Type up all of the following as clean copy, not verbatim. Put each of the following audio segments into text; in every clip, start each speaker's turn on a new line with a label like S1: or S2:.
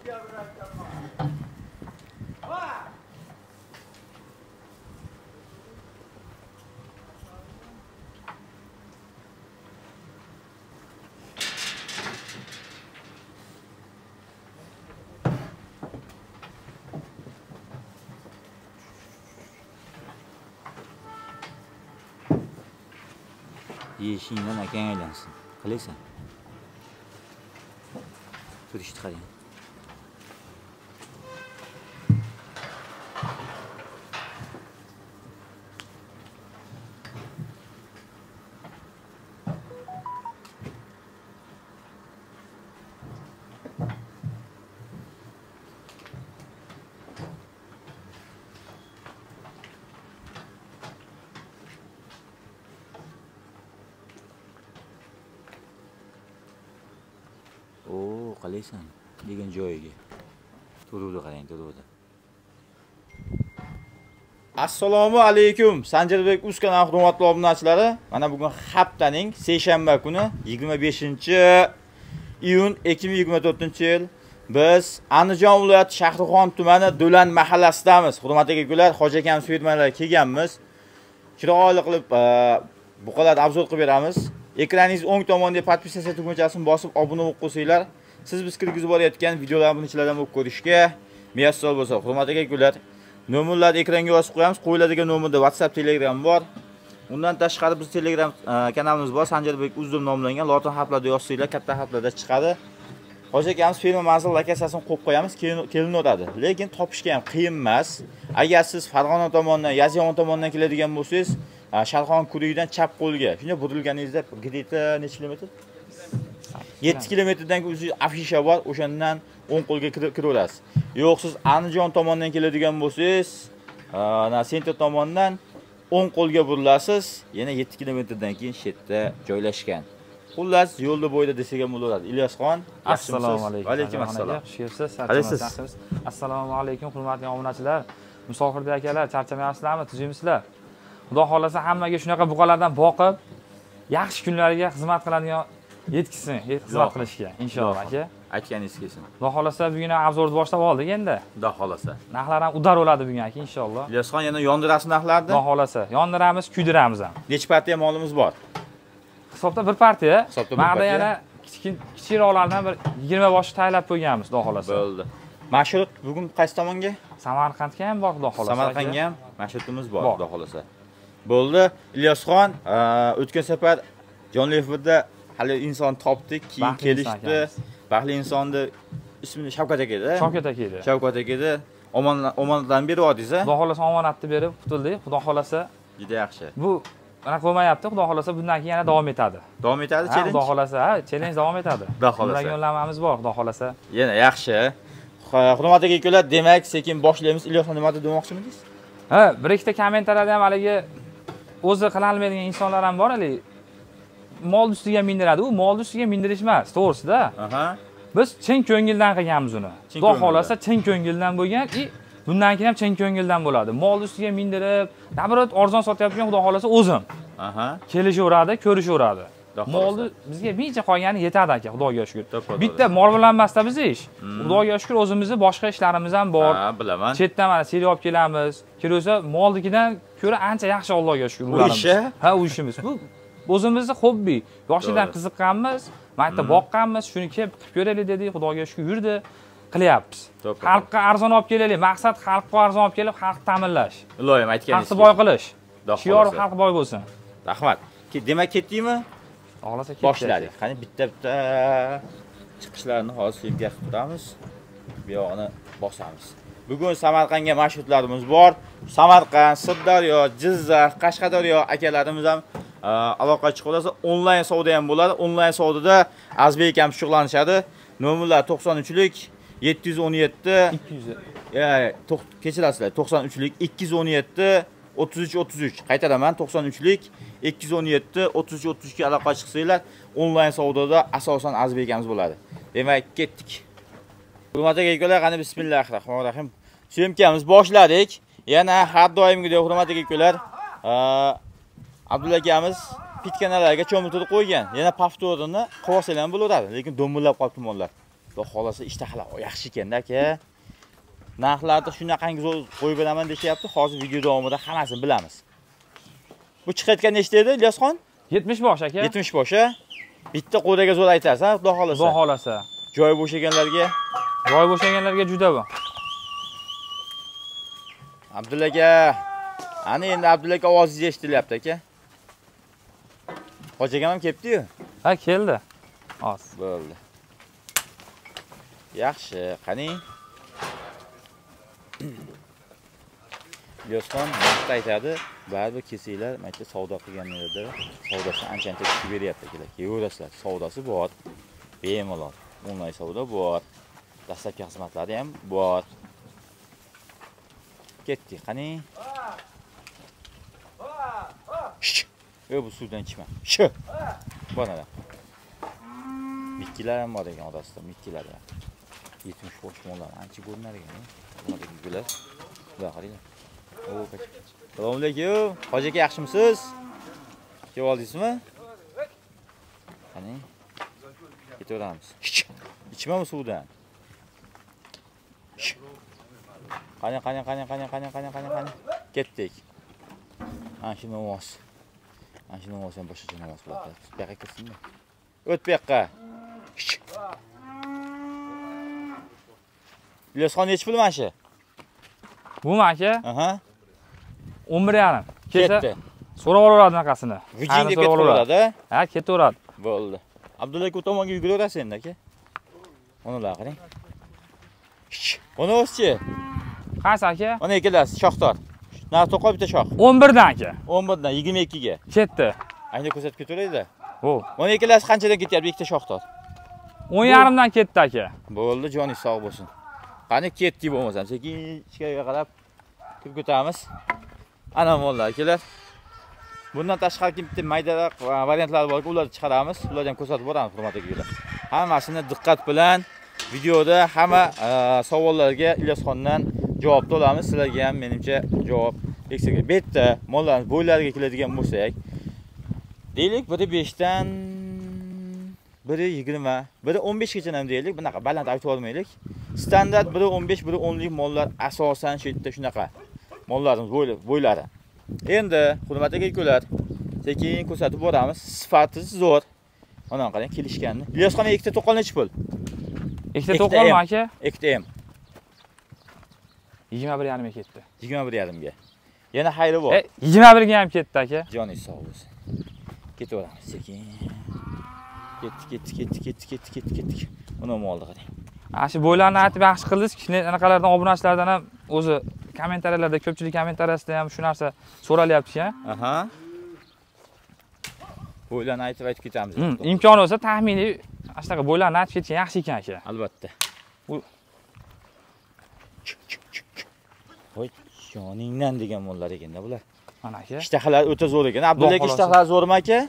S1: Yeyishingdan akang aylansin. Qilaysan. Turishni qarang. Qalaysan degan joyiga. Turuvdi qarang, turuvdi. Assalomu alaykum. Sanjarbek Uz kanali hurmatli obunachilari. Mana bugun haftaning seshanba kuni 25-iyun 2024-yil biz Andijon viloyati Shahrixon tumani Do'lan mahallasidamiz. Hurmatli akalar, Hoji akamiz firmalar kelganmiz. Chiroyli qilib buqalarni obzor qilib beramiz. Ekraningiz o'ng tomonda podpisatsiya tugmachasini bosib obuna bo'lib qo'ysanglar, siz biz kirgizib borayotgan videolarni birinchilardan bo'lib ko'rishga muyassar bo'lsa, hurmatli akalar, nomerlarni ekranga yozib qo'yamiz. Qo'yiladigan nomerda WhatsApp, Telegram bor. Undan tashqari biz Telegram kanalimiz bor. Sanjarbek Uz deb nomlangan. Lotin harflarda yozsanglar, katta harflarda chiqadi. Hoji akamiz firma manzil lokatsiyasini qo'yib qo'yamiz, kelinaveradi. Lekin topishga ham qiyin emas. Agar siz Farg'ona tomondan, Yozyovon tomondan keladigan bo'lsangiz, Sharxon Kuriyidan chap qo'lga, shunday burilganingizda gidita necha kilometr? 7 kilometrdan o'zi afisha bor, o'shandan 10 qo'lga kiraverasiz. Yo'q, siz Andijon tomondan keladigan bo'lsangiz, Senter tomondan 10 qo'lga burilasiz, yana 7 kilometrdan keyin shetda joylashgan. Xullas, yo'lda bo'yda desak ham bo'laveradi. Ilyosxon,
S2: assalomu alaykum.
S1: Va alaykum assalom.
S2: Xushsiz, assalomu alaykum hurmatli obunachilar. Musofirda akalar, charchamayapsizlarmi? Tuzimsizlar. Xudo xolasa hammaga shunaqa buqalardan boqib, yaxshi kunlariga xizmat qiladigan yetkizsin, xizmat qilishga inshaalloh aka.
S1: Aytganingiz kelsin.
S2: Xudo xolasa bugun obzorni boshlab oldik endi.
S1: Xudo xolasa.
S2: Narxlar ham udar bo'ladi bugun aka inshaalloh.
S1: Ilyosxon yana yondirasiz narxlarni?
S2: Xudo xolasa, yondiramiz, kuydiramiz ham.
S1: Necha partiya molimiz bor?
S2: Hisobda bir partiya.
S1: Ma'da
S2: yana kichikroqlardan bir 20 boshqa tayyorlab qo'yganmiz, xudo xolasa.
S1: Bo'ldi. Marshut bugun qaysi tomonga?
S2: Samarqandga ham bor, xudo xolasa.
S1: Samarqandga ham marshutimiz bor, xudo xolasa. Bo'ldi. Ilyosxon, o'tgan safar jonli efirda hali inson topdik, keyin kelishdi. Baxtli insonni ismini Shavkat aka edi.
S2: Shavkat aka edi.
S1: Shavkat aka edi. Omonatdan berib odingiz, a?
S2: Xudo xolasa omonatni berib qutuldik. Xudo xolasa
S1: juda yaxshi.
S2: Bu anaqa bo'lmayapti, xudo xolasa bundan keyin yana davom etadi.
S1: Davom etadi challenge?
S2: Xudo xolasa, challenge davom etadi.
S1: Xudo xolasa.
S2: Yo'llanmamiz bor, xudo xolasa.
S1: Yana yaxshi. Hurmatli akalar, demak, sekin boshlaymiz. Ilyosxon, nima demoqchimisiz?
S2: Ha, bir ikkita kommentariyada ham haligi o'zi qila olmaydigan insonlar ham bor, hali mol ustiga mindiradi. U mol ustiga mindirish emas, to'g'risida.
S1: Aha.
S2: Biz chin ko'ngildan qilganmiz uni. Xudo xolasa chin ko'ngildan bo'lgan, bundan keyin ham chin ko'ngildan bo'ladi. Mol ustiga mindirib, nabarat arzon sotyapgan xudo xolasa o'zim.
S1: Aha.
S2: Kelishaveradi, ko'rishaveradi. Molni bizga mincha qolgani yetadi aka, Xudoga shukr. Bitta mol bilan emasda biz ish. Xudoga shukr o'zimizni boshqa ishlarimiz ham bor.
S1: Ha, bilaman.
S2: Chetdan mana sel olib kelamiz. Kelsa molnikidan ko'ra ancha yaxshi, Allohga shukr.
S1: Bu ish?
S2: Ha, u ishimiz. Bu o'zimizni hobbi. Yoshlikdan qiziqqanmiz, mayda boqqanmiz, shuni kelib qilib ko'raylik dedik, Xudoga shukr yurdi. Qilyapmiz. Xalqqa arzon olib kelaylik. Maqsad xalqqa arzon olib kelib, xalqni ta'minlash.
S1: Iloyim aytganingiz.
S2: Xalqni boy qilish. Shior xalq boy bo'lsin.
S1: Rahmat. Demak, ketdingmi?
S2: Xohlasa
S1: boshladik. Qani bitta chiqishlarni hozir filmga qilib turamiz. Bu yoqni bosamiz. Bugun Samarqandga marshutlarimiz bor. Samarqand, Sirdaryo, Jizzax, Qashqadaryo akalarimiz ham aloqa chiqib olsa, onlayn savdo ham bo'ladi. Onlayn savdoda Azbek ham shug'ullanishadi. Nomerlar 93lik 717 200. Kechirasizlar. 93lik 217 33 qaytaraman. 93lik 217 33 ga aloqa chiqsanglar, onlayn savdoda asosan Azbek akamiz bo'ladi. Demak, ketdik. Hurmatli akalar, qani bismillahirrohmanirrohim. Syomkamiz boshladik. Yana har doimgidek hurmatli akalar, Abdulla akamiz pitkanlarga cho'miltirib qo'ygan. Yana paftorini qilib olsalar ham bo'laveradi, lekin do'mbillab qolibdi mollar. Xudo xolasa ishtahalar yaxshi ekan-da aka. Narxlarni shunaqangi zo'r qo'yib beraman deyapti. Hozir video davomida hammasini bilamiz. Bu chiqayotgan nechta edi, Ilyosxon?
S2: 70 bosh aka.
S1: 70 bosh-a? Bitta qo'daga zo'r aytarsan, Xudo xolasa.
S2: Xudo xolasa.
S1: Joy bo'shaganlarga.
S2: Joy bo'shaganlarga juda bu.
S1: Abdullaga, ana endi Abdullaga ovozingiz eshitilyapti aka. Hojiagam ham kelibdi-yu.
S2: Ha, keldi. Hozir.
S1: Bo'ldi. Yaxshi, qani. Ilyosxon vaqt aytadi, baribir kelsanglar, mayda savdo qilganlarda savdosi ancha-ancha tushib beryapti akalar. Kelaverasizlar, savdosi bor. Bemalol. Onlayn savdo bor. Dastlabki xizmatlari ham bor. Ketdik, qani. Bu suvdan ichma. Shu. Bana. Mikkilar ham bor ekan orasida, mikkilar ham. 70 bosh mollar ancha ko'rinar ekan. Bunday gullar. Xudo qaranglar. Assalomu alaykum. Hoji aka yaxshimisiz? Kelib oldingizmi? Qani. Ketaveramiz. Ichma bu suvdan. Qani. Ketdik. Ana shu namoz. Ana shu namoz ham boshqa namoz bo'ladi. Bu yoqqa kirsinmi? O't bu yoqqa. Ilyosxon nech pul mana shu?
S2: Bumi aka?
S1: Aha.
S2: 11,5.
S1: Ketdi.
S2: So'rab olaveradi bunaqasini.
S1: Vijing deb ketaveradi.
S2: Ha, ketaveradi.
S1: Bo'ldi. Abdulla aka tomonga yuguraverasiz endi aka. Onalar qarang. Ona o'schi.
S2: Qaysi aka?
S1: Ona ikkalasi shoxdor. Na to'qol bitta shox.
S2: 11 dan aka.
S1: 11 dan 22 ga.
S2: Ketdi.
S1: Ayni ko'rsatib ketaveradi-da.
S2: O.
S1: Ona ikkalasi qanchadan ketyapti ikkita shoxdor?
S2: 10,5 dan ketdi aka.
S1: Bo'ldi, joningiz sog' bo'lsin. Qani ketdi bo'lmasam, sekin ichkariga qarab kirib ketamiz. Ana mollar akalar. Bundan tashqari bitta maydaroq variantlar bor, ularni chiqaramiz. Ularni ham ko'rsatib boramiz, hurmatli akalar. Hammasini diqqat bilan videoda hamma savollarga Ilyosxondan javob olamiz. Sizlarga ham menimcha javob eksaga. Bu yerda mollarimiz bo'ylariga keladigan bo'lsak, deylik, biri 5 dan biri 20, biri 15 gacha ham deylik. Bunaqa baland aytib olmaylik. Standart biri 15, biri 10 lik mollar asosan shu yerda shunaqa mollarimiz bo'ylari. Endi hurmatli akalar, sekin ko'rsatib boramiz. Sifati zo'r. Mana qarang, kelishganni. Ilyosxon ikkita to'qol nechi pul?
S2: Ikkita to'qolmi aka?
S1: Ikkita ham.
S2: 21,5 ga ketdi.
S1: 21,5 ga. Yana xayri bor.
S2: 21 ga ham ketdi aka.
S1: Joningiz sog' bo'lsin. Ketaveramiz sekin. Ketdik. Uni molni qarang.
S2: Ana shu bo'ylarni aytib yaxshi qildingiz. Anaqalardan obunachilardan ham o'zi kommentariyalarda, ko'pchilik kommentariyasida ham shu narsa so'ralyapti-ku.
S1: Aha. Bo'ylarni aytib ketamiz.
S2: Imkoni bo'lsa taxminiy shunaqa bo'ylarni aytib ketgan yaxshi ekan aka.
S1: Albatta. Voy, joningdan degan mollar ekanda bular.
S2: Mana aka.
S1: Ishtahalar o'ta zo'r ekan. Abdulla aka ishtahalar zo'rmi aka?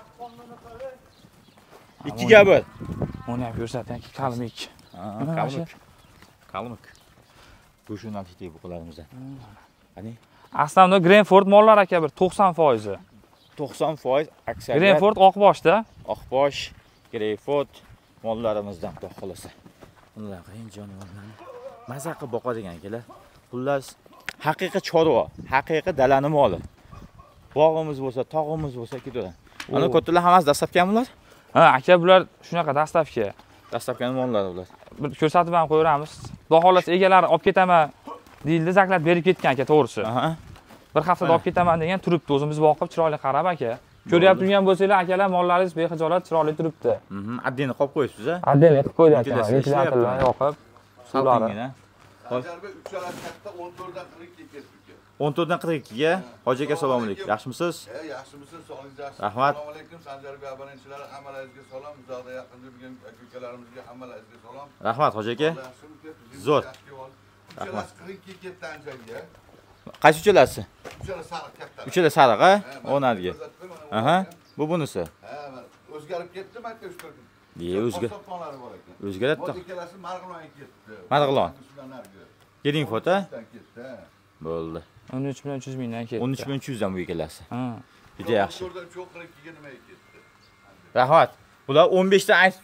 S1: 2 ga 1.
S2: Uni ham ko'rsating, qalmik.
S1: Qalmik. Go'shundan tikdik buqalarimizdan. Qani?
S2: Aslida Grenford mollar aka bir 90%.
S1: 90% aksariyat.
S2: Grenford oqboshda.
S1: Oqbosh, Grenford mollarimizdan xudo xolasa. Ular qarang jonivorlarni. Maza qilib boqadigan akalar. Xullas haqiqiy chorva, haqiqiy dalaning moli. Bog'imiz bo'lsa, tog'imiz bo'lsa ketaveradi. Ana kattalar hammasi dastlabkamilar?
S2: Ha, aka bular shunaqa dastlabki.
S1: Dastlabki mollar ular.
S2: Bir ko'rsatib ham qo'yamiz. Xudo xolasa egalari olib ketaman deyildi, zaklab berib ketgan aka, to'g'risi.
S1: Aha.
S2: Bir haftada olib ketaman degan turibdi. O'zimiz boqib chiroyli qarab aka. Ko'ryapti turgan bo'lsanglar, akalar mollaringiz bexijolat chiroyli turibdi.
S1: Addini qolib qo'yibsiz-a?
S2: Addini qilib qo'ydik aka. Ventilatorlar yoqib,
S1: suvlari.
S3: Hozirgi 3 saat katta 14 dan 42 ga ketdi.
S1: 14 dan 42 ga. Hoji aka assalomu alaykum. Yaxshimisiz?
S3: Yaxshimisiz? Sog'ingiz yaxshimi?
S1: Rahmat.
S3: Assalomu alaykum. Sanjar aka abonentchilari hammalaringizga salom. Uzoqda yaqinda yurgan aka-ukalarimizga hammalaringizga salom.
S1: Rahmat Hoji aka. Zo'r.
S3: Rahmat. 42 ketdi anchaga.
S1: Qaysi uchalasi?
S3: Uchala sariq katta.
S1: Uchala sariq, ha? O'narga. Aha. Bu bunisi.
S3: Ha, o'zgarib ketdi, aka 3-4 kun.
S1: O'zgaradi.
S3: Ikkalasi Marg'ilonga ketdi.
S1: Marg'ilon. Keling foto. Bo'ldi.
S2: 13,300 mingdan ketdi.
S1: 13,300 dan bu ikkalasi.
S2: Ha.
S1: Juda yaxshi.
S3: 14 dan 42 ga nimaga ketdi?
S1: Rahmat. Bular 15 dan aytib turib,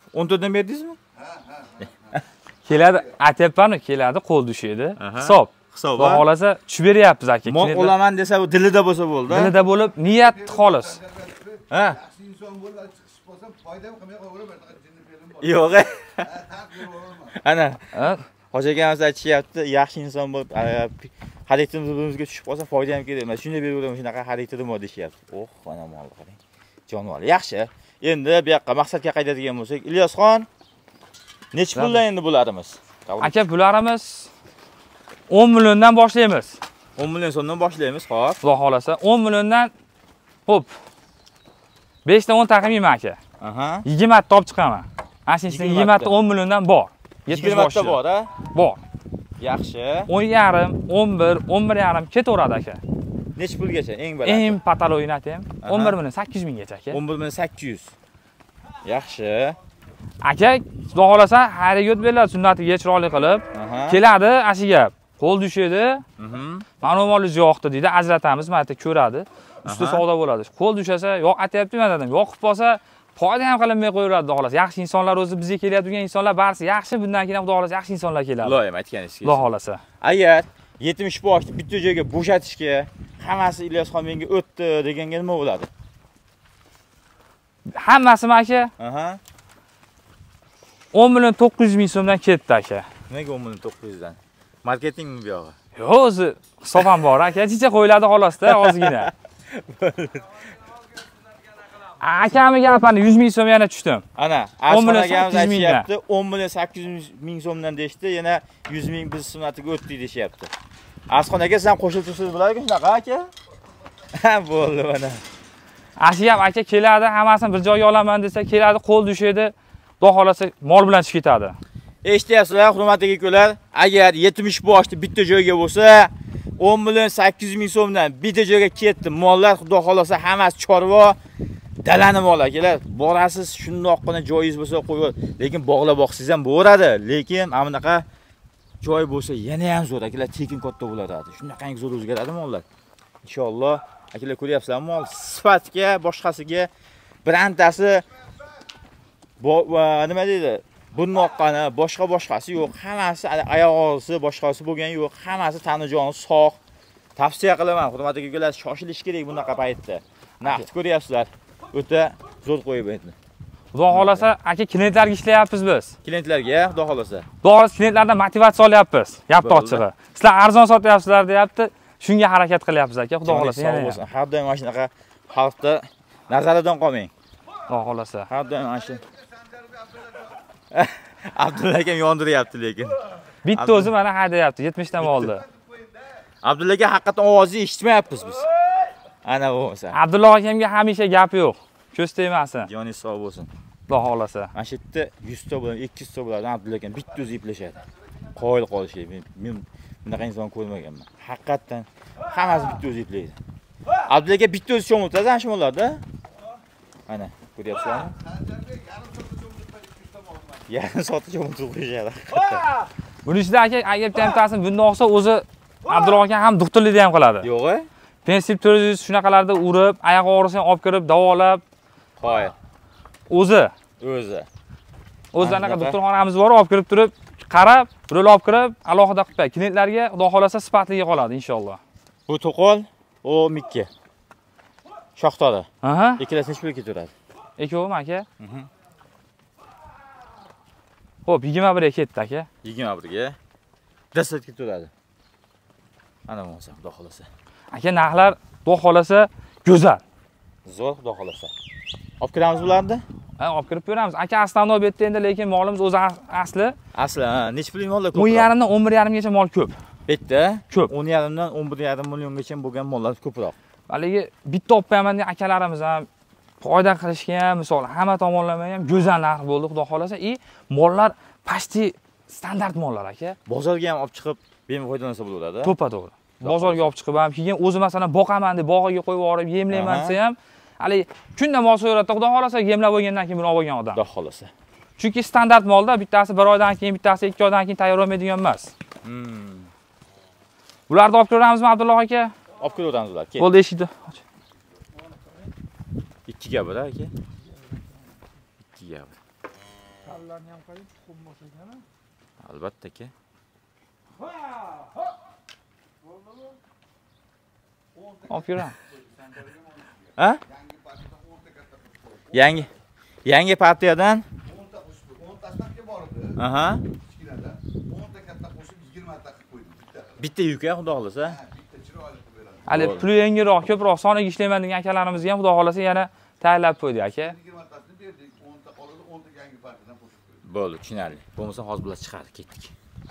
S1: 14 dan berdingizmi?
S2: Keladi, aytyapman, keladi, qo'l dushaydi.
S1: Aha.
S2: Hisob.
S1: Hisob.
S2: Xudo xolasa tushib beryapmiz aka.
S1: Mol olaman desa bu dilida bo'lsa bo'ldi.
S2: Dilida bo'lib, niyat xolis.
S1: Ha?
S3: Yaxshi inson bo'lib chiqib qolsam, foyda ham qilmay qolaman, jinni fe'lim bor.
S1: Yo'q. Ana,
S2: Ha?
S1: Hoji akamiz aytishyapti, yaxshi inson bo'lib, xaridimizga tushib qolsa foyda ham kerak emas. Shunday beraveramiz, shunaqa xaridimi deyishyapti. Oh, ana molni qarang. Jonivor. Yaxshi. Endi bu yoqqa maqsadga qaytadigan bo'lsak, Ilyosxon, necha puldan endi bo'larimiz?
S2: Aka, bularimiz 10 milliondan boshlaymiz.
S1: 10 million so'mdan boshlaymiz, xo'p.
S2: Xudo xolasa 10 milliondan xo'p. 5 ta 10 taqimiyman aka.
S1: Aha.
S2: 20 ta olib chiqaman. Ana shuncha 20 ta 10 milliondan bor.
S1: 20 ta bor, ha?
S2: Bor.
S1: Yaxshi.
S2: 10,5, 11, 11,5 ketaveradi aka.
S1: Necha pulgacha eng baland?
S2: Eng pataloyini aytayim. 11 million 800 minggacha aka.
S1: 11 million 800. Yaxshi.
S2: Aka, xudo xolasa xayriga yo'l beriladi sunnatiga chiroyli qilib.
S1: Aha.
S2: Keladi, ashiga qo'l dushaydi.
S1: Mhm.
S2: Ma'lumotli yo'qdi deydi, ajratamiz, mana ko'radi. Usti savdo bo'ladi. Qo'l dushasa, yo'q aytayapti-man dedim. Yo'qib qolsa, foyda ham qilinmay qo'yaveradi, xudo xolasa. Yaxshi insonlar o'zi bizga kelayotgan insonlar barisi yaxshi, bundan keyin xudo xolasa yaxshi insonlar keladi.
S1: Loyim aytganingiz.
S2: Xudo xolasa.
S1: Agar 70 boshni bitta joyga bo'shatishga hammasi Ilyosxon menga o'tdi deganga nima bo'ladi?
S2: Hammasimi aka
S1: Aha.
S2: 10 million 900 ming so'mdan ketdi aka.
S1: Nimaga 10 million 900 dan? Marketingmi bu yog'i?
S2: Yo'q, o'zi hisob ham bor aka. Chicha qo'yiladi xolosda, ozgina. Akami gapani 100 ming so'm yana tushdim.
S1: Ana,
S2: 10 million
S1: akamiz
S2: 800 mingdan.
S1: aytishyapti, 10 million 800 ming so'mdan deyishdi, yana 100 ming biz sunnatiga o'tdi deyishyapti. Asxon aka, sen qo'shib tursangiz bo'larku shunaqa aka? Ha, bo'ldi mana.
S2: Ashiga ham aka keladi, hammasini bir joyga olaman desa, keladi, qo'l dushaydi. Xudo xolasa mol bilan chiqib ketadi.
S1: Eshityapsizlar, hurmatli akalar, agar 70 boshni bitta joyga bo'lsa, 10 million 800 ming so'mdan bitta joyga ketdi. Mollar xudo xolasa hammasi chorva, dalani mol akalar. Borasiz, shundoqqina joyingiz bo'lsa qo'yib, lekin bog'lab boqsangiz ham bo'laradi, lekin mana bunaqa joy bo'lsa yana ham zo'r akalar, tekin katta bo'ladi. Shunaqangi zo'r o'zgaradi mollar. Inshaalloh, akalar ko'ryapsizlarmi, mol sifatga, boshqasiga birantasi nima deydi? Bundoqqani, boshqasi yo'q. Hammasi oyog'isi, boshqasi bo'lgani yo'q. Hammasi tanijoni sog'. Tavsiya qilaman, hurmatli akalar, shoshilish kerak bunaqa paytda. Naqd ko'ryapsizlar. O'ta zo'r qo'yib endi.
S2: Xudo xolasa aka klientlarga ishlayapmiz biz.
S1: Klientlarga, xudo xolasa.
S2: Xudo xolasa klientlardan motivatsiya olyapmiz. Yapti ochig'i. Sizlar arzon sotyapsizlar deyapti. Shunga harakat qilyapmiz aka, xudo xolasa.
S1: Sog' bo'lsin. Har doim mana shunaqa xalqda nazaridan qolmang.
S2: Xudo xolasa.
S1: Har doim mana shu. Abdulla akam yondiryapti lekin.
S2: Bitta o'zi mana haydayapti, 70 dan oldi.
S1: Abdulla aka haqiqatan ovozni eshitmayapmiz biz. Ana bo'lsa.
S2: Abdulla akamga hamisha gap yo'q. Ko'z tegmasin.
S1: Joningiz sog' bo'lsin.
S2: Xudo xolasa.
S1: Mana shu yerda 100 ta bilan 200 ta bo'ladi. Abdulla akam bitta o'zi iplashadi. Qoyil qolishi. Men bunaqa inson ko'rmaganman. Haqiqatan hammasi bitta o'zi iplaydi. Abdulla aka bitta o'zi cho'miltadi ana shu mollarda. Ana, ko'ryapsizlarmi? Yarim soatda cho'miltirib qo'yishadi.
S2: Buning ichida aka agar temtasini bunday olsa o'zi Abdulla aka ham doktorlikda ham qiladi.
S1: Yo'q-a?
S2: Pensib 400 shunaqalarda urib, oyoq og'risini olib kirib davolab,
S1: Qo'y.
S2: o'zi anaqa doktorxonamiz bor, olib kirib turib, qarab, rol olib kirib, alohida qilib qo'yadi. Klientlarga xudo xolasa sifatliga qoladi inshaalloh.
S1: Bu to'qol, o Mikka. Shoxtori.
S2: Aha.
S1: Ikkalasi necha pul ketaveradi?
S2: Ikkovimi aka? Xo'p, 21 ga ketdi aka.
S1: 21 ga. Dastlab ketaveradi. Ana bo'lsa, xudo xolasa.
S2: Aka narxlar xudo xolasa go'zal.
S1: Zo'r, xudo xolasa. Olib kiramiz bularni?
S2: Ha, olib kirib ko'ramiz. Aka avtomobil betda endi, lekin molimiz o'zi asli.
S1: Asli, ha, necha pullik mollar ko'p?
S2: 10,5 dan 11,5 gacha mol ko'p.
S1: Betda
S2: ko'p.
S1: 10,5 dan 11,5 milliongacha bo'lgan mollar ko'proq.
S2: Haligi bitta olib qo'yaman degan akalarimiz ham foyda qilishga ham, misol, hamma tomonlama ham go'zal narx bo'ldi, xudo xolasa. Mollar pasti standart mollar aka.
S1: Bozorga ham olib chiqib, bemalol foydalansa bo'laveradi.
S2: To'g'ri. Bozorga olib chiqib ham, keyin o'zi masalan boqaman deb bog'iga qo'yib yuborib, yemlayman desa ham, hali kunda mol so'yaradi, xudo xolasa yemlab bo'lgandan keyin buni olib olgan odam.
S1: Xudo xolasa.
S2: Chunki standart molda bittasi 1 oydan keyin, bittasi 2 oydan keyin tayyorlanmaydigan emas. Bularni olib ko'ramizmi Abdulla aka?
S1: Olib ko'ramiz ular. Kel.
S2: Bo'ldi, eshikni och.
S1: 2 ga bir aka. 2 ga bir.
S2: Bolalarni ham qarang, tuxum bo'lsa ekan.
S1: Albatta aka.
S2: Olib yuram.
S1: Ha? Yangi partiyadan
S3: 10tasidan bor edi.
S1: aha.
S3: Kichkinadan 10ta katta qo'shib 20 ta qilib qo'ydim.
S1: Bitta yuk xudo xolasa.
S3: Bitta chiroyli qilib beradi.
S2: Hali puli yangiroq, ko'proq soniga ishlayman degan akalarimizga ham xudo xolasa yana tayyorlab qo'ydik aka.
S3: 20 tasini berdik, 10ta qoladi, 10ta yangi partiyadan qo'shib qo'ydik.
S1: Bo'ldi, tushunarli. Bo'lmasa hozir bular chiqarib ketdik.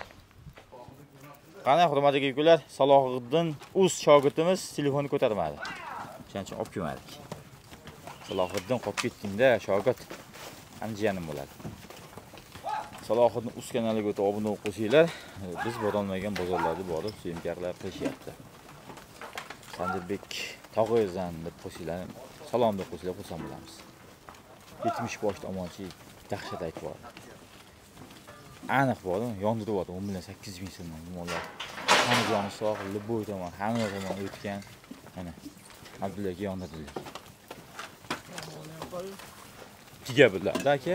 S1: Qani hurmatli aka-ukalar, Salohiddin o'z shogirdimiz telefonni ko'tarmadi. Shuning uchun olib kelmadik. Salohiddin qolib ketdingda, shogird anjiyanim bo'ladi. Salohiddin o'z kanaliga o'tib obuna bo'lib qo'yinglar. Biz borolmagan bozorlarda borib, syomkalar qilishyapti. Sanjirbek Tog'oyzan deb qo'shinglar, salom deb qo'shinglar, xursand bo'lamiz. 70 boshli omonchilik dahshat aytib bor. Aniq bor, yondiryapti 10 million 800 ming so'mdan mollar. Hamzani sohilda bo'y tomon, hamma tomon o'tgan. Mana Abdullaga yondirdilar. Kiga bularda aka?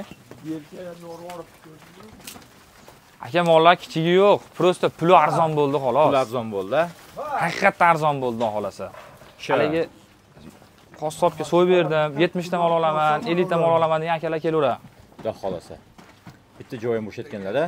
S2: Aka mollar kichigi yo'q, prosta puli arzon bo'ldi xolos.
S1: Pul arzon bo'ldi.
S2: Haqiqatdan arzon bo'ldi xolasa. Haligi qassobga so'y berdim, 70 ta mol olaman, 50 ta mol olaman degan akalar kelaveradi.
S1: Xudo xolasa. Bitta joyim bo'shatganlar-a?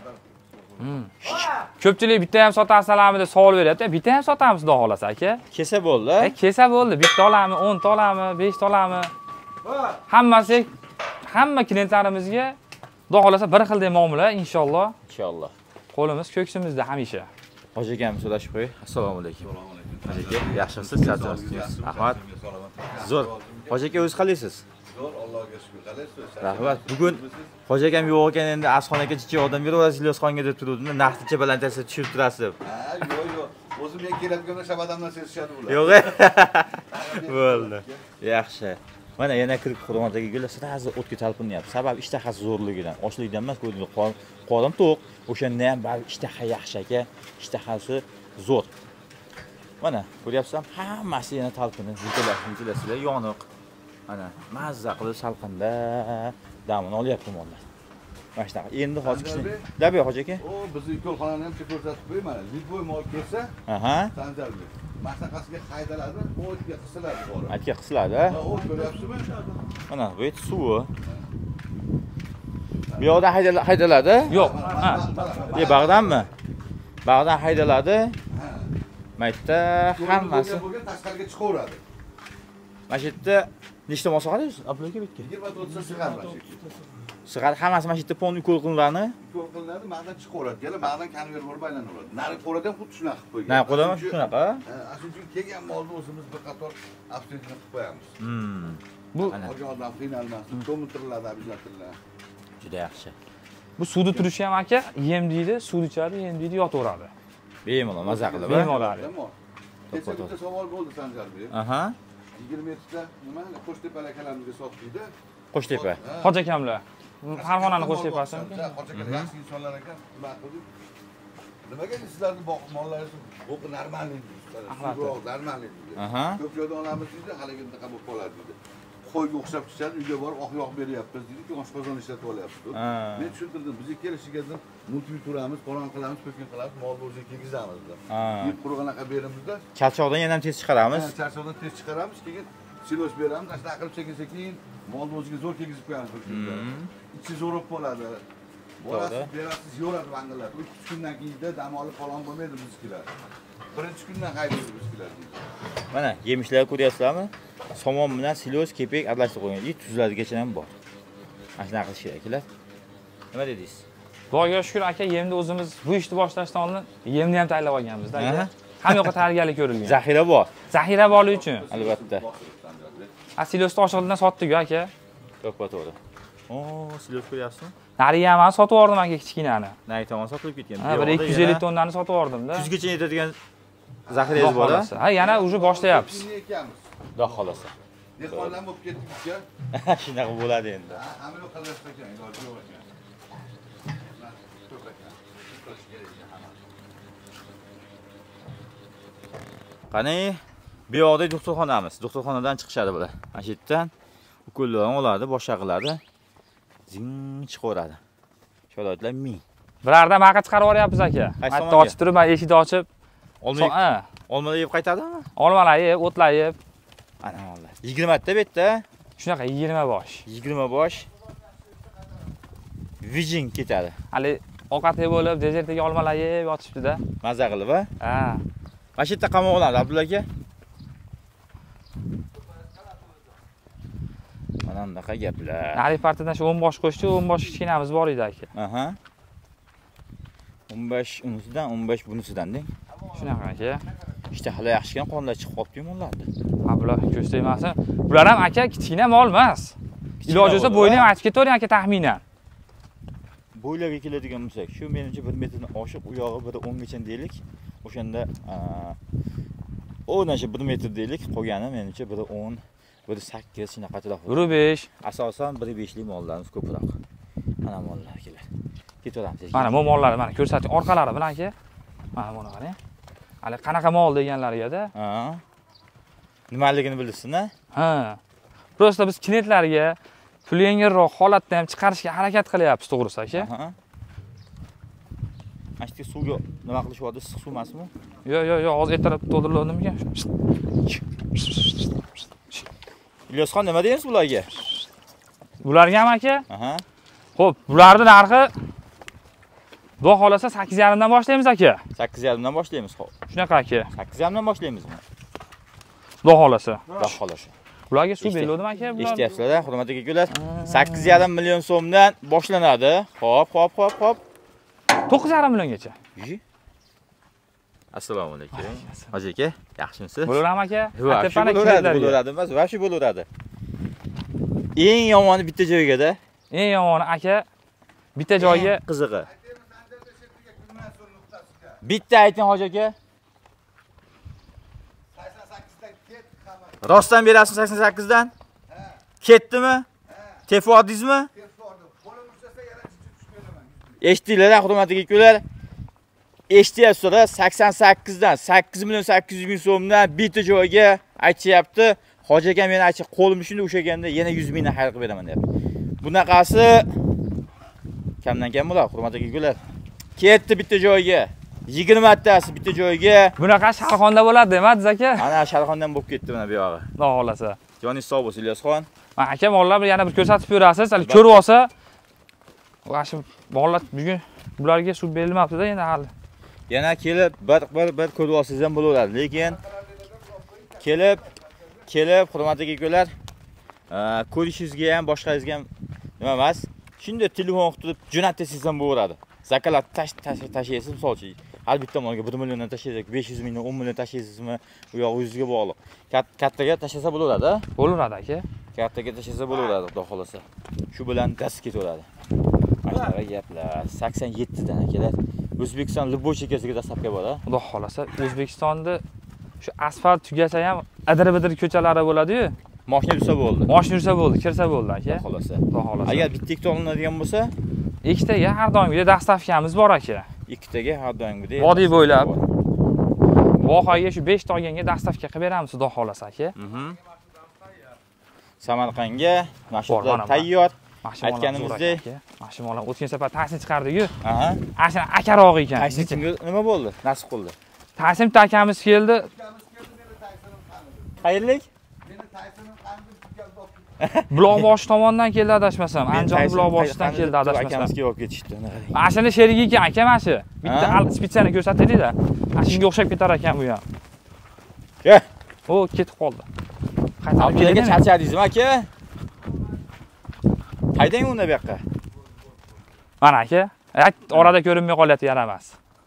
S2: Ko'pchilik bitta ham sotasizlarmi deb savol beryapti. Bitta ham sotamiz xudo xolasa aka.
S1: Kelsa bo'ldi.
S2: Kelsa bo'ldi. Bitta olami, 10 ta olami, 5 ta olami. Hammasi hamma klientlarimizga xudo xolasa bir xildek muomala inshaalloh.
S1: Inshaalloh.
S2: Qo'limiz ko'ksimizda hamisha.
S1: Hoji akam so'rashib qo'y. Assalomu alaykum. Hoji aka, yaxshimisiz? Charchasiz? Rahmat. Zo'r. Hoji aka, o'zingiz qalaysiz?
S3: Zo'r, Allohga shukr. Qalaysiz?
S1: Rahmat. Bugun Hoji akam yo'q ekan, endi Asxonaga chiqib yordam beraverasiz, Ilyosxonga deb turuvdim. Narxni balandasi tushirib turasiz deb.
S3: Ha, yo'q. O'zim men keladiganimda shabadamdan sezishadi bular.
S1: Yo'q. Bo'ldi. Yaxshi. Mana yana kirib hurmatli gullar sirazi o'tga talpinyapti. Sababi ishtahasi zo'rligidan, ochlikdan emas, ko'rdingiz, qorin to'q. O'shanda ham bari ishtaha yaxshi aka, ishtahasi zo'r. Mana ko'ryapsizmi? Hammasi yana talpinib, ventilatsiya yoniq. Mana mazza qilib salqinda damini olyapti mollar. Mana shunaqa. Endi hozir kichkina. Dabiy hoji aka.
S3: O, bizning ko'lxonani ham ko'rsatib qo'y mana. Lidboy mol kelsa,
S1: aha.
S3: Sanjarbek. Masaqasiga haydaladi, o'tga qisiladi bor.
S1: Aytga qisiladi.
S3: Ha, o ko'ryapsizmi?
S1: Mana bu et suvi. Bu yoqdan haydaladi?
S2: Yo'q. Ha.
S1: Bag'danmi? Bag'dan haydaladi. Maytda hammasi
S3: bo'lgan tashqariga chiqaveradi.
S1: mana shu yerda nechta mol so'qadi? Abdulla bitga.
S3: 20 ta sig'ar mana shu.
S1: Sig'ar hammasi mana shu yerda ponni ko'lqinlarni
S3: Ko'l qilinadi, ma'dan chiqaveradi. Keyin ma'dan konver bo'lib aylanadi. Nari qo'lida ham xuddi shunaqa qilib qo'ygan.
S1: nari qo'lami shunaqa?
S3: Shuning uchun kelgan molni o'zimiz bir qator abstinent qilib qo'yamiz.
S2: Bu
S3: Ojoqdan qiynalmasin, to'mtiriladi обязательно.
S1: Juda yaxshi.
S2: bu suvda turishi ham aka, yem deydi, suv ichadi, yem deydi, yotaveradi.
S1: Bemalol maza qilib.
S2: Bemalol.
S3: Kecha bitta savol bo'ldi Sanjarbek.
S1: Aha.
S3: 20 ta nima? Qo'shtepa akalarimizga sotdikda.
S1: Qo'shtepa.
S2: Hoji akamlar. Farg'onani Qo'shtepasimi?
S3: Hoji akalar yaxshi insonlar ekan, nima qildik? Nimaga sizlarning mollaringiz o'qi normalniy deysiz? Normalniy deydi.
S1: Aha.
S3: Ko'p joyda olamiz deydi, haligi bunaqa bo'lib qoladi deydi. Qo'yga o'xshab chiqadi, uyga borib oq yog' beryapmiz deydi, oshqozon ishlatib olyapmiz. Men tushuntirdim, bizga kelishiga multivi turamiz, falon qilamiz, ko'kin qilamiz, molni o'ziga kiygizamiz. Yeb qurg'anaqa berimizda.
S1: Charchoqdan yana ham tez chiqaramiz.
S3: Charchoqdan tez chiqaramiz, keyin silos beramiz, ashta qilib sekin-sekin molni o'ziga zo'r kiygizib qo'yamiz. Ichi zo'rib bo'ladi. Borasiz, berasiz, yo'radi vangillar. 3 kundan keyin dam olib falon bo'lmaydi bizkilar. Birinchi kundan haydaydi bizkilar deydi.
S1: Mana yemishlar ko'ryapsizlarmi? Somon bilan silos, kepek aralashtirib qo'ygan. Tuzladigacha ham bor. Mana shunaqa qilish kerak akalar. Nima dedingiz?
S2: Xudoga shukr aka, yemni o'zimiz bu ishni boshlashdan oldin yemni ham tayyorlab olganmiz-da. Hamma yoqqa tayyorgarlik ko'rilgan.
S1: Zaxira bor.
S2: Zaxira borligi uchun.
S1: Albatta.
S2: Silosni oshig'idan sotdik aka.
S1: To'g'ri. Silos ko'ryapsizmi?
S2: Nariga ham sotib yubordim aka kichkinani.
S1: Nari tomon sotilib ketgan.
S2: Ha, bir 250 tonnani sotib yubordim-da.
S1: 100 gacha yetadigan zaxirangiz bor-a?
S2: Ha, yana уже boshlayapmiz.
S1: Xudo xolasa.
S3: Dehqonlar bo'lib ketdik-ku.
S1: Shunaqa bo'ladi endi.
S3: Hamma yo'q qilishsa kerak, iloji yo'q ekan.
S1: Qani, bu yoqda doktorxonamiz. Doktorxonadan chiqishadi bular. Mana shu yerdan ukollarni oladi, boshqa qiladi. Zing chiqaveradi. Sharoitlar ming.
S2: Birarda maqa chiqarib yuboryapmiz aka.
S1: Qaysi
S2: Bitta
S1: tomonga?
S2: ochib turib, men eshikni ochib, ha,
S1: Olmalar yeb qaytadimi?
S2: olmalar yeb, o'tlar yeb.
S1: Ana ollar. 20 ta bu yerda.
S2: Shunaqa 20 bosh.
S1: 20 bosh. Vijing ketadi.
S2: Hali ovqat yeb bo'lib, dezertga olmalar yeb yotibdi-da.
S1: Maza qilib, ha?
S2: Ha.
S1: Mana shu yerda qamoq oladi Abdulla aka. Mana bunaqa gaplar.
S2: Nari partiyadan shu 10 bosh qo'shdi, 10 bosh kichkinamiz bor edi aka.
S1: Aha. 15 unisidan, 15 bunisidan deng.
S2: Shunaqa aka.
S1: İşte hali yaxshigan qonlar chiqib qolibdi mollarni.
S2: Ha, bular ko'z tegmasin. Bular ham aka kichkina mol emas. Iloji bo'lsa bo'yni ham aytib ketavering aka taxminan.
S1: Bo'ylarga keladigan bo'lsak, shu menimcha 1 metrdan oshiq, u yog'i 1.10 gacha deylik. O'shanda o'nashi 1 metr deylik, qolgani menimcha 1.10, 1.8 shunaqachiroq.
S2: 1.5.
S1: Asosan 1.5lik mollarimiz ko'proq. Mana mollar kelar. Ketaveramiz.
S2: Mana bu mollarni mana ko'rsating, orqalari bilan aka. Mana buni qarang. Hali qanaqa mol deganlariga-da.
S1: Ha. Nimaligini bilsin-a?
S2: Ha. Prosta biz klientlarga pul yengilroq holatda ham chiqarishga harakat qilyapmiz, to'g'risi aka.
S1: Ha. Ashti suvga nima qilishyapti? Issiq suv emasmi?
S2: Yo'q, hozir ertalab to'ldirilganmikan?
S1: Ilyosxon nima deysiz bularga?
S2: Bularga ham aka?
S1: Aha.
S2: Xo'p, bularning narxi Xudo xolasa 8.5 dan boshlaymiz aka.
S1: 8.5 dan boshlaymiz, xo'p.
S2: Shunaqa aka.
S1: 8.5 dan boshlaymizmi?
S2: Xudo xolasa.
S1: Xudo xolasa.
S2: Bularga suv berildim aka, bular.
S1: Eshityapsizlar, hurmatli akalar. 8.5 million so'mdan boshlanadi. Xo'p.
S2: 9.5 milliongacha.
S1: Assalomu alaykum. Hoji aka, yaxshimisiz?
S2: Bo'laverami aka?
S1: Bo'laveradi emas, va shu bo'laveradi. Eng yomoni bitta joyga-da.
S2: Eng yomoni aka bitta joyga
S1: qizig'i. Bitta ayting hoji aka.
S3: 88 dan ket, xabar.
S1: Rostdan berasiz 88 dan? Ketdimi? Tefodingizmi?
S3: Qo'lim ushlasa yana tushib beraman.
S1: Eshitdinglar, hurmatli akalar. Eshityapsizlar, 88 dan 8 million 800 ming so'mdan bitta joyga aytishyapti. Hoji aka meni aytchi, qo'lim shunda o'shaganda yana 100 mingdan xayr qilib beraman deyapti. Bunaqasi kamdan kam bo'ladi, hurmatli akalar. Ketdi bitta joyga. 20 tasi bitta joyga.
S2: Bunaqa Sharxonda bo'ladi, demadiz aka?
S1: Ana Sharxondan bo'lib ketdi mana bu yog'i.
S2: Xudo xolasa.
S1: Joningiz sog' bo'lsin, Ilyosxon.
S2: Mana aka mollar yana bir ko'rsatib berasiz. Hali ko'rib olsa, o'sha mollar bugun bularga suv berilmabdi-da endi hali.
S1: Yana kelib bir ko'rib olsangiz ham bo'laveradi, lekin kelib hurmatli akalar, ko'rishingizga ham boshqangizga ham nima emas. Shunda telefon qilib jo'natsangiz ham bo'laveradi. Zakalat tashlaysiz, misolchi. Har bitta molga 1 milliondan tashlaysiz, 500 mingdan 10 million tashlaysizmi, u yoq o'zingizga bog'liq. Kattaga tashlasa bo'laveradi.
S2: Bo'laveradi aka.
S1: Kattaga tashlasa bo'laveradi, xudo xolasa. Shu bilan dast ketaveradi. Mana gaplar 87 dan akalar. O'zbekiston Liboy chekasiga dastavka bor, ha?
S2: Xudo xolasa, O'zbekistonda shu asfalt tugasa ham adir-bidir ko'chalari bo'ladi-yu.
S1: Mashina yursa bo'ldi.
S2: Mashina yursa bo'ldi, kirsa bo'ldi aka.
S1: Xolasa.
S2: Xudo xolasa.
S1: Agar bitta ikkita olinadigan bo'lsa,
S2: ikkitaga har doimgidek dastavkamiz bor aka.
S1: ikkitaga har doimgidek.
S2: Vodiy bo'ylab. Vohaga shu 5 ta olganga dastavka qilib beramiz, xudo xolasa aka.
S1: Samarqandga mashinalar tayyor. Aytganimizdek,
S2: mashinalar o'tgan safar Tayson chiqardik-ku.
S1: Aha.
S2: Ashuna akaroq ekan.
S1: Taysonga nima bo'ldi? Nasib qildi.
S2: Tayson akamiz keldi.
S1: Qayerlik?
S3: Meni Taysonim qanday keldi?
S2: Buloqboshi tomondan keldi adashmasam. Andijon Buloqboshidan keldi adashmasam.
S1: Akamizga olib ketishdi.
S2: Mashina sherigi ekan aka mana shu. Bitta spitsiyani ko'rsatdik-da. Shunga o'xshab ketar ekan bu ham.
S1: Ke.
S2: O, ketib qoldi. Qaytarib
S1: kelga charchadingizmi aka? Haydang unda bu yoqqa.
S2: Mana aka, orada ko'rinmay qolyapti, yaramas.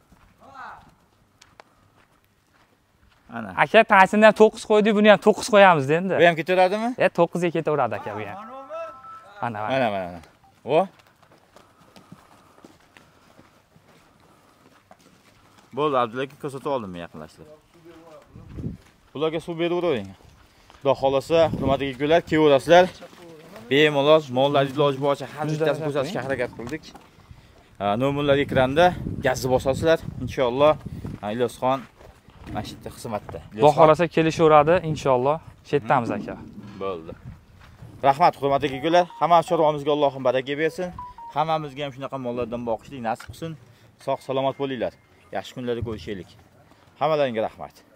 S1: Ana.
S2: Aka, Taysonni ham 9 qo'ydik, buni ham 9 qo'yamiz endi.
S1: Bu ham ketaveradimi?
S2: 9 ga ketaveradi aka bu ham.
S1: Mana. O. Bo'ldi, Abdulla aka ko'rsatib oldim men yaqinlashtirib. Bularga suv beravering. Xudo xolasa, hurmatli akalar, kelaverasizlar. Bemalol mollar iloji boricha har bittasini ko'rsatishga harakat qildik. Nomerlar ekranda, gazni bosasizlar, inshaalloh. Ilyosxon mana shu yerda xizmatda.
S2: Xudo xolasa kelishaveradi, inshaalloh. Shetdamiz aka.
S1: Bo'ldi. Rahmat, hurmatli akalar. Hammamiz chorvamizga Allohim baraka bersin. Hammamizga ham shunaqa mollardan boqishlik nasib qilsin. Sog' salomat bo'linglar. Yaxshi kunlarda ko'rishaylik. Hammalaringga rahmat.